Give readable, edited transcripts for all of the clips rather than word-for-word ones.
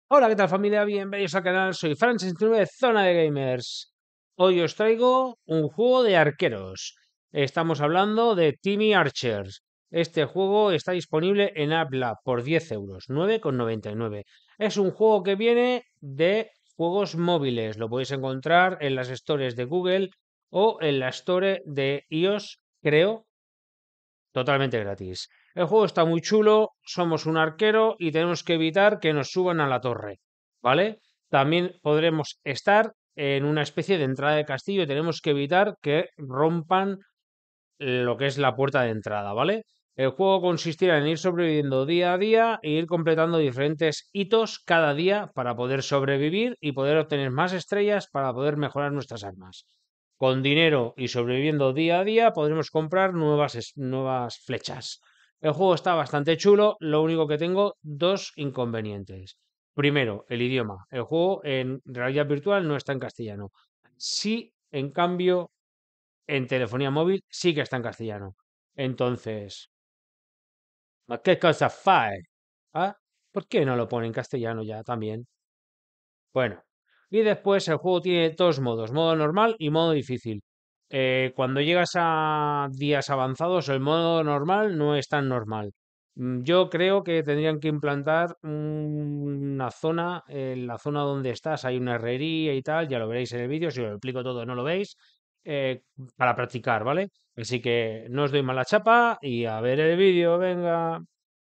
Hola, ¿qué tal familia? Bienvenidos al canal, soy Francis69 de Zona de Gamers. Hoy os traigo un juego de arqueros. Estamos hablando de Timmy Archers. Este juego está disponible en AppLab por 10 euros, 9,99. Es un juego que viene de juegos móviles. Lo podéis encontrar en las stores de Google o en la store de iOS, creo, totalmente gratis. El juego está muy chulo, somos un arquero y tenemos que evitar que nos suban a la torre, ¿vale? También podremos estar en una especie de entrada de castillo y tenemos que evitar que rompan lo que es la puerta de entrada, ¿vale? El juego consistirá en ir sobreviviendo día a día e ir completando diferentes hitos cada día para poder sobrevivir y poder obtener más estrellas para poder mejorar nuestras armas. Con dinero y sobreviviendo día a día podremos comprar nuevas flechas. El juego está bastante chulo, lo único que tengo dos inconvenientes. Primero, el idioma. El juego en realidad virtual no está en castellano. Sí, en cambio, en telefonía móvil sí que está en castellano. Entonces, ¿qué cosa fae? ¿Ah? ¿Por qué no lo pone en castellano ya también? Bueno, y después el juego tiene dos modos, modo normal y modo difícil. Cuando llegas a días avanzados, el modo normal no es tan normal. Yo creo que tendrían que implantar una zona, en la zona donde estás hay una herrería y tal, ya lo veréis en el vídeo, si os lo explico todo no lo veis, eh, para practicar, ¿vale? Así que no os doy mala chapa y a ver el vídeo, venga.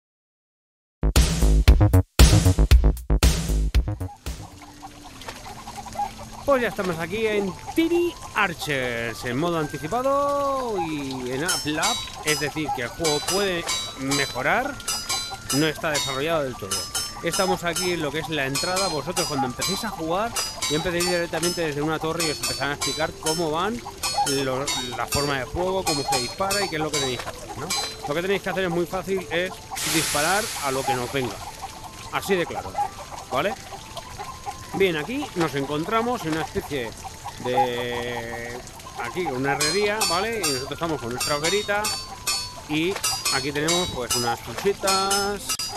Pues ya estamos aquí en Timmy Archers, en modo anticipado y en AppLab, es decir, que el juego puede mejorar, no está desarrollado del todo. Estamos aquí en lo que es la entrada. Vosotros cuando empecéis a jugar, ya empecéis directamente desde una torre y os empezarán a explicar cómo van la forma de juego, cómo se dispara y qué es lo que tenéis que hacer, ¿no? Lo que tenéis que hacer es muy fácil, es disparar a lo que nos venga, así de claro, ¿vale? Bien, aquí nos encontramos en una especie de... aquí, una herrería, ¿vale? Y nosotros estamos con nuestra hoguerita y aquí tenemos pues unas cuchitas,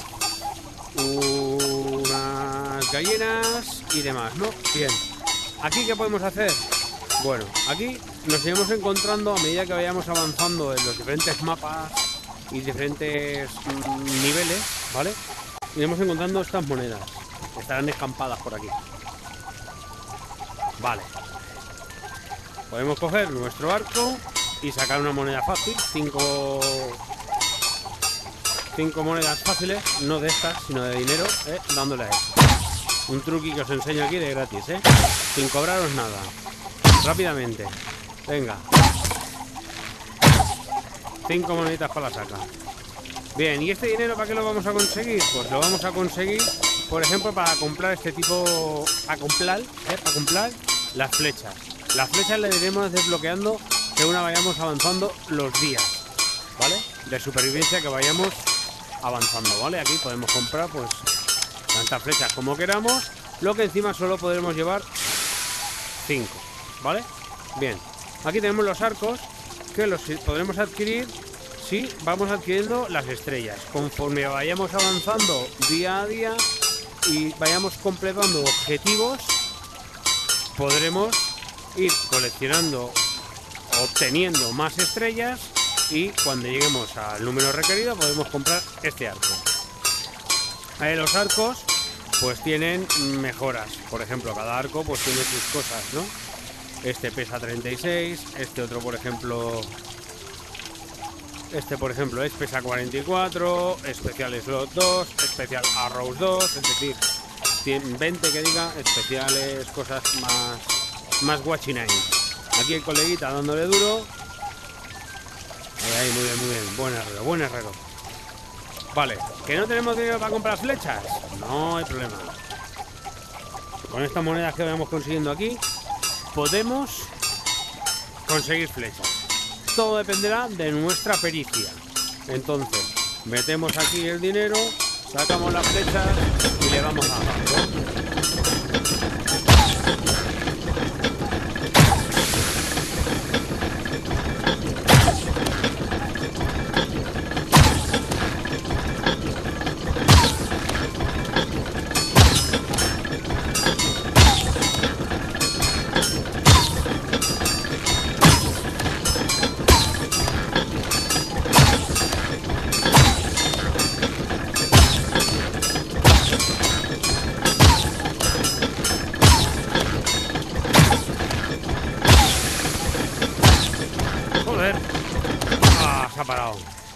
unas gallinas y demás, ¿no? Bien, ¿aquí qué podemos hacer? Bueno, aquí nos iremos encontrando a medida que vayamos avanzando en los diferentes mapas y diferentes niveles, ¿vale? Iremos encontrando estas monedas. Estarán escampadas por aquí. Vale. Podemos coger nuestro arco y sacar una moneda fácil. Cinco monedas fáciles, no de estas, sino de dinero, dándole a esto. Un truqui que os enseño aquí de gratis, sin cobraros nada. Rápidamente. Venga. 5 moneditas para la saca. Bien, ¿y este dinero para qué lo vamos a conseguir? Pues lo vamos a conseguir, por ejemplo, para comprar este tipo... para comprar las flechas. Las flechas las iremos desbloqueando según vayamos avanzando los días, ¿vale? De supervivencia que vayamos avanzando, ¿vale? Aquí podemos comprar, pues, tantas flechas como queramos. Lo que encima solo podremos llevar 5, ¿vale? Bien, aquí tenemos los arcos que los podremos adquirir si vamos adquiriendo las estrellas. Conforme vayamos avanzando día a día y vayamos completando objetivos, podremos ir coleccionando, obteniendo más estrellas y cuando lleguemos al número requerido podemos comprar este arco. Los arcos pues tienen mejoras, por ejemplo cada arco pues tiene sus cosas, ¿no? Este pesa 36, este otro por ejemplo pesa 44, especial slot 2, especial arrows 2, es decir, 20 que diga, especiales, cosas más guachinay. Aquí el coleguita dándole duro. Ahí, muy bien, buen herrero. Vale, ¿que no tenemos dinero para comprar flechas? No hay problema. Con estas monedas que vamos consiguiendo aquí, podemos conseguir flechas. Todo dependerá de nuestra pericia. Entonces, metemos aquí el dinero, sacamos las flechas y le vamos a abajo.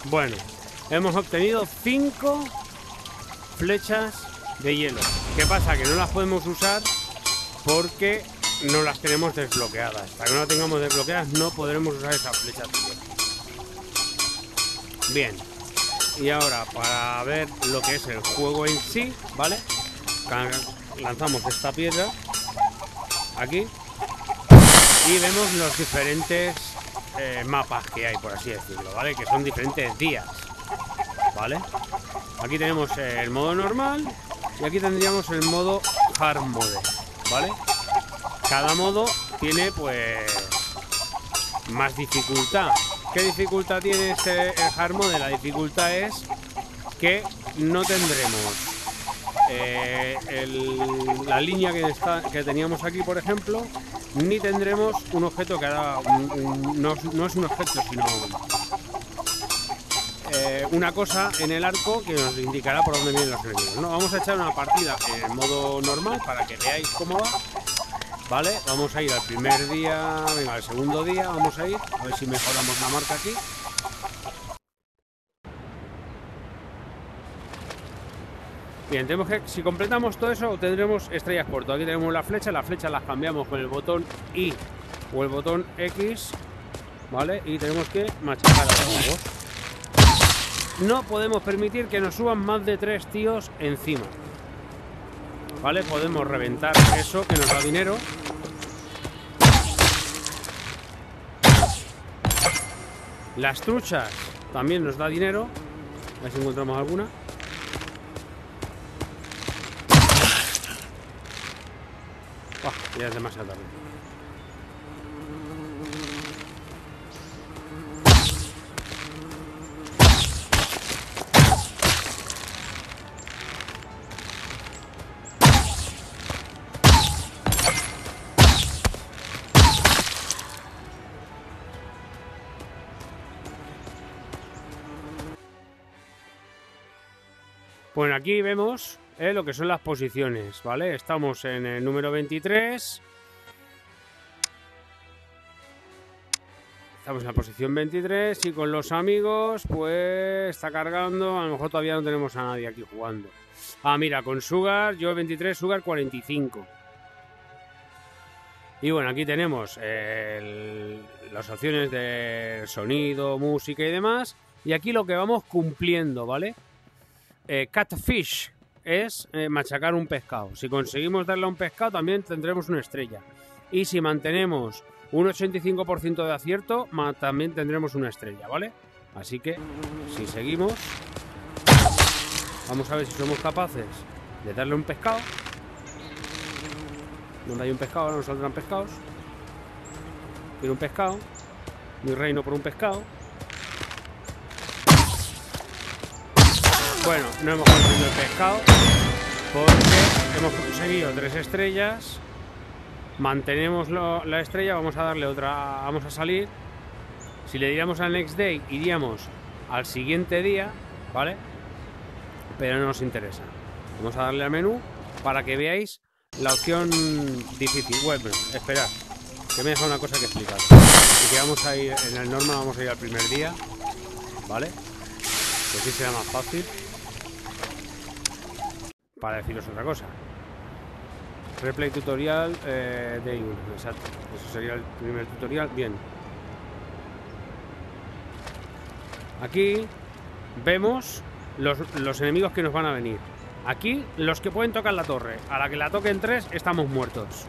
Bueno, hemos obtenido 5 flechas de hielo. ¿Qué pasa? Que no las podemos usar porque no las tenemos desbloqueadas. Hasta que no las tengamos desbloqueadas no podremos usar esas flechas de hielo. Bien. Y ahora, para ver lo que es el juego en sí, ¿vale? Lanzamos esta piedra aquí y vemos los diferentes mapas que hay, por así decirlo, ¿vale? Que son diferentes días, ¿vale? Aquí tenemos el modo normal y aquí tendríamos el modo hard mode, ¿vale? Cada modo tiene, pues, más dificultad. ¿Qué dificultad tiene el hard mode? La dificultad es que no tendremos la línea que teníamos aquí, por ejemplo, ni tendremos un objeto que hará no es un objeto, sino una cosa en el arco que nos indicará por dónde vienen los enemigos, ¿no? Vamos a echar una partida en modo normal para que veáis cómo va, ¿vale? Vamos a ir al primer día, venga, al segundo día vamos a ir, a ver si mejoramos la marca aquí. Bien, tenemos que, si completamos todo eso, tendremos estrellas por todo. Aquí tenemos las flechas las cambiamos con el botón I o el botón X, ¿vale? Y tenemos que machacar a los nuevos. No podemos permitir que nos suban más de 3 tíos encima, ¿vale? Podemos reventar eso que nos da dinero. Las truchas también nos da dinero. A ver si encontramos alguna. Ya es demasiado tarde. Bueno, aquí vemos lo que son las posiciones, ¿vale? Estamos en el número 23. Estamos en la posición 23 y con los amigos, pues está cargando. A lo mejor todavía no tenemos a nadie aquí jugando. Ah, mira, con Sugar, yo 23, Sugar 45. Y bueno, aquí tenemos las opciones de sonido, música y demás. Y aquí lo que vamos cumpliendo, ¿vale? Catfish es machacar un pescado. Si conseguimos darle a un pescado también tendremos una estrella. Y si mantenemos un 85% de acierto, también tendremos una estrella, ¿vale? Así que, si seguimos, vamos a ver si somos capaces de darle un pescado. Donde hay un pescado, ahora nos saldrán pescados. Quiero un pescado. Mi reino por un pescado. Bueno, no hemos conseguido el pescado porque hemos conseguido 3 estrellas. Mantenemos la estrella, vamos a darle otra, vamos a salir. Si le diéramos al next day, iríamos al siguiente día, ¿vale? Pero no nos interesa. Vamos a darle al menú para que veáis la opción difícil. Bueno, esperad, que me deja una cosa que explicar. Y que vamos a ir en el normal, vamos a ir al primer día, ¿vale? Que así será más fácil. Para deciros otra cosa. Replay tutorial Day 1, exacto. Eso sería el primer tutorial. Bien. Aquí vemos los enemigos que nos van a venir. Aquí los que pueden tocar la torre. A la que la toquen 3 estamos muertos.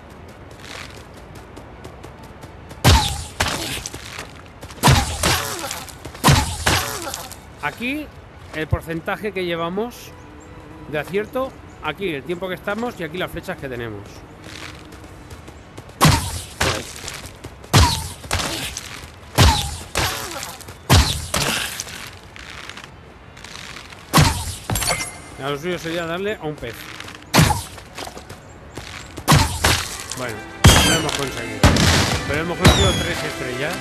Aquí el porcentaje que llevamos de acierto. Aquí el tiempo que estamos y aquí las flechas que tenemos. A lo suyo sería darle a un pez. Bueno, no lo hemos conseguido. Pero hemos conseguido 3 estrellas.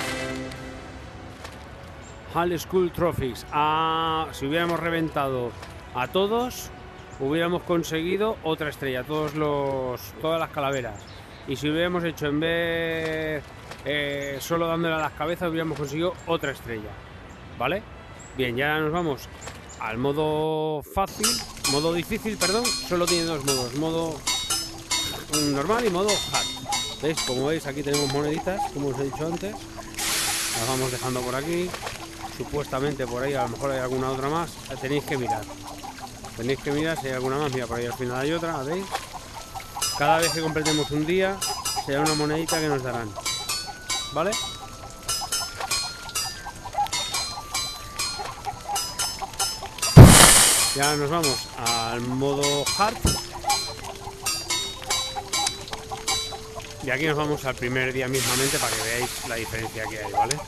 Hall School Trophies. Si hubiéramos reventado a todos, hubiéramos conseguido otra estrella, todas las calaveras. Y si hubiéramos hecho en vez solo dándole a las cabezas, hubiéramos conseguido otra estrella, ¿vale? Bien, ya nos vamos al modo fácil, modo difícil, perdón. Solo tiene dos modos, modo normal y modo hard. ¿Veis? Como veis, aquí tenemos moneditas, como os he dicho antes. Las vamos dejando por aquí. Supuestamente por ahí a lo mejor hay alguna otra más. Tenéis que mirar. Tenéis que mirar si hay alguna más. Mira, por ahí al final hay otra, ¿veis? Cada vez que completemos un día, será una monedita que nos darán. ¿Vale? Ya nos vamos al modo hard. Y aquí nos vamos al primer día mismamente para que veáis la diferencia que hay, ¿vale?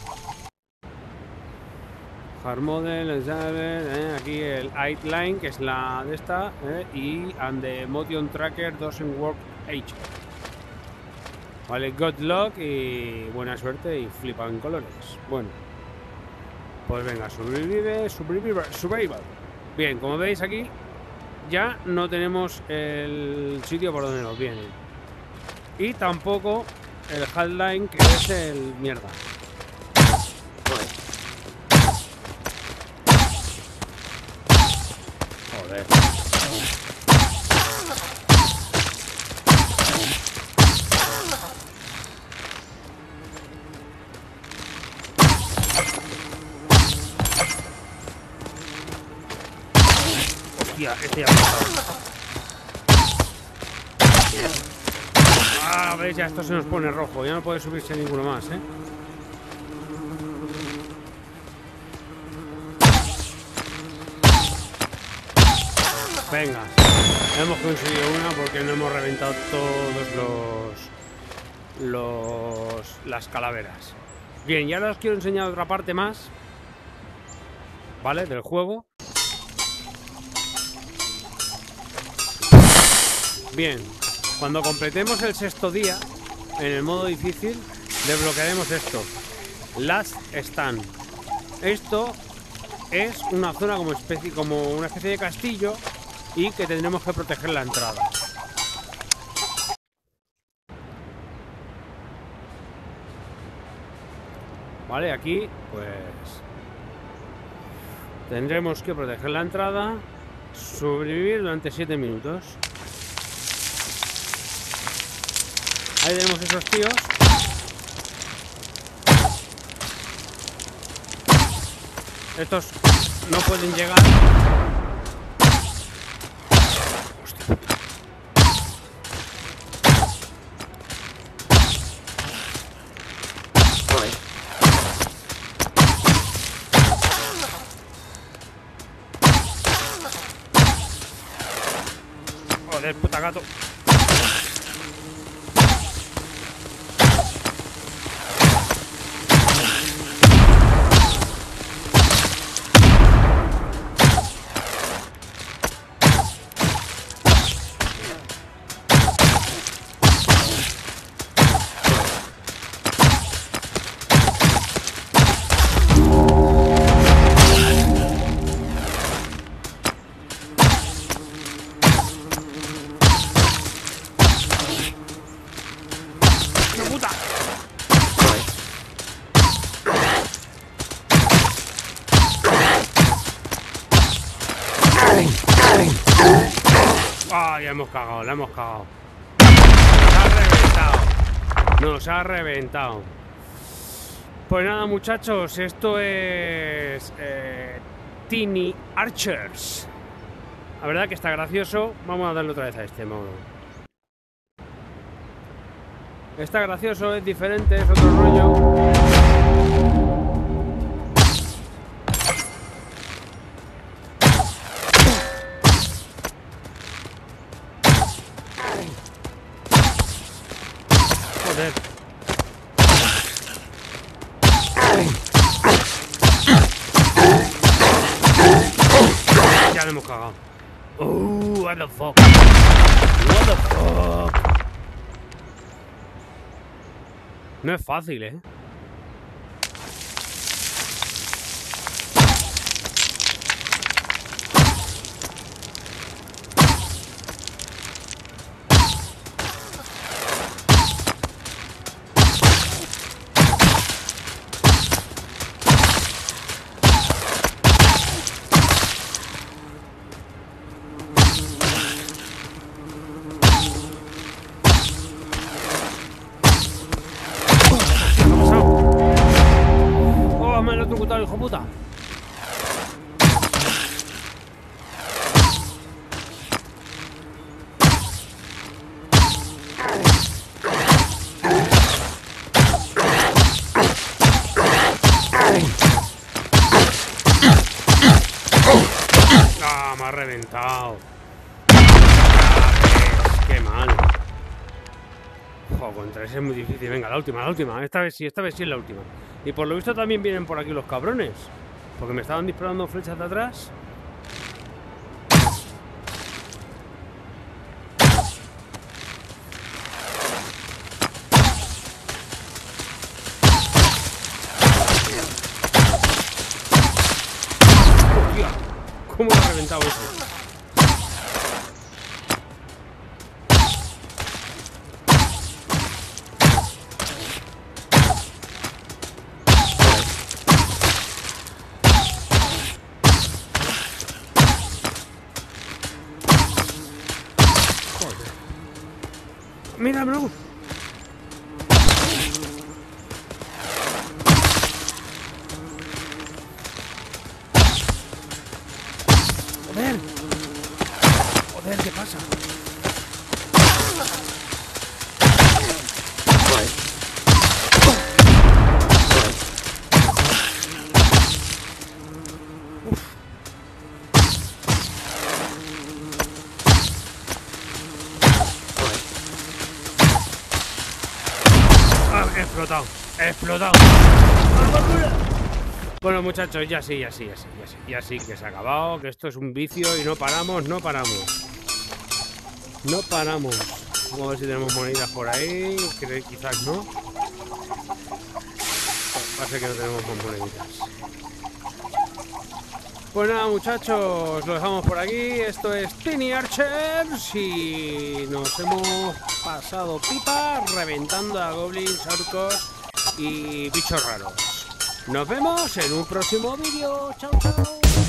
Hard Model, aquí el Outline, que es la de esta, y and the Motion Tracker doesn't work H. Vale, good luck y buena suerte y flipan colores. Bueno, pues venga, survival. Bien, como veis aquí, ya no tenemos el sitio por donde nos vienen. Y tampoco el Hardline, que es el mierda. Joder. Hostia, este ya ha pasado. Ah, veis, ya esto se nos pone rojo. Ya no puede subirse ninguno más, ¿eh? Venga, hemos conseguido una porque no hemos reventado todos las calaveras. Bien, y ahora os quiero enseñar otra parte más, ¿vale? Del juego. Bien, cuando completemos el sexto día, en el modo difícil, desbloquearemos esto. Last Stand. Esto es una zona como una especie de castillo y que tendremos que proteger la entrada. Vale, aquí pues tendremos que proteger la entrada, sobrevivir durante 7 minutos. Ahí tenemos esos tíos. Estos no pueden llegar. Hostia. Joder, puta gato. Ah, ya hemos cagado, la hemos cagado. Nos ha reventado. Pues nada, muchachos, esto es Tiny Archers. La verdad que está gracioso. Vamos a darle otra vez a este modo. Está gracioso, es diferente, es otro rollo. Joder. Ya le hemos cagado. What the fuck. What the fuck. No es fácil, ¿eh? Joder, con 3 es muy difícil. Venga, la última. Esta vez sí es la última. Y por lo visto también vienen por aquí los cabrones. Porque me estaban disparando flechas de atrás. ¡Hostia! ¿Cómo lo ha reventado eso? ¡Míralo! ¡Joder! ¡Joder! ¿Qué pasa? He explotado. Bueno, muchachos, ya sí, que se ha acabado, que esto es un vicio y no paramos. Vamos a ver si tenemos moneditas por ahí, que quizás no. Va a ser que no tenemos más moneditas. Pues nada, muchachos, lo dejamos por aquí. Esto es Tiny Archers y nos hemos pasado pipa reventando a goblins, orcos y bichos raros. Nos vemos en un próximo vídeo. Chao, chao.